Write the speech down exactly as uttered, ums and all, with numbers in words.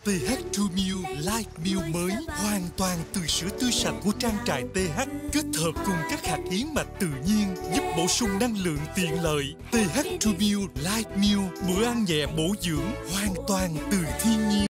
tê hát True Milk Light Milk mới hoàn toàn từ sữa tươi sạch của trang trại tê hát, kết hợp cùng các hạt yến mạch tự nhiên giúp bổ sung năng lượng tiện lợi. tê hát True Milk Light Milk, bữa ăn nhẹ bổ dưỡng hoàn toàn từ thiên nhiên.